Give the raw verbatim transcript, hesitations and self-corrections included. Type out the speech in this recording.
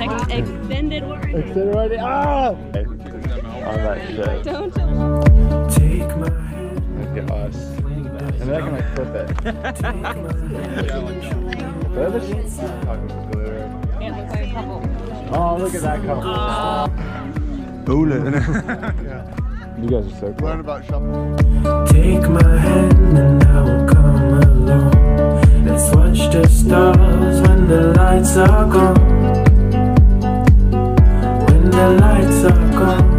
Ex extended warranty. Extended warranty. Ah! On that shit. Don't. Take my hand. Look at us. And then I can like flip it. Flip it? Yeah, looks like a couple. Oh, look at that couple. Bowling. You guys are so cool. Learn about shopping. Take my hand and I will come along. Let's watch the stars when the lights are gone. When the lights are gone.